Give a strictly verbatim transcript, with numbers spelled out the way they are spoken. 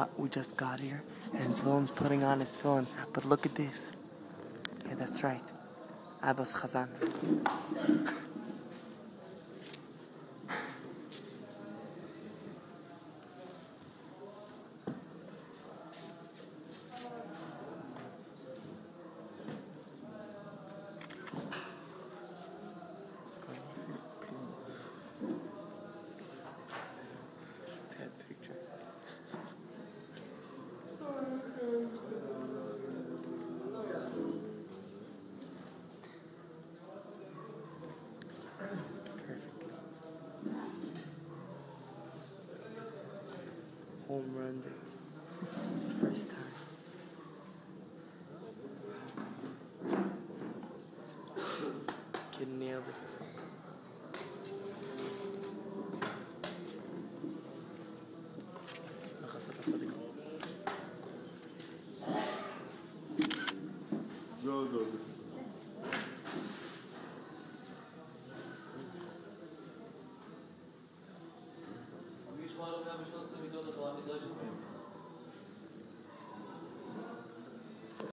got we just got here, and his villain's putting on his villain. But look at this. Yeah, that's right. Abbas Khazan. Home run it. The first time. Kid nailed it.